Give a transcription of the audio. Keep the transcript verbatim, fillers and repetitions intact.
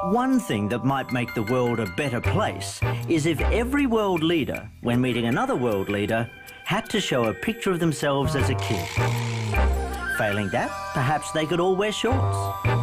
One thing that might make the world a better place is if every world leader, when meeting another world leader, had to show a picture of themselves as a kid. Failing that, perhaps they could all wear shorts.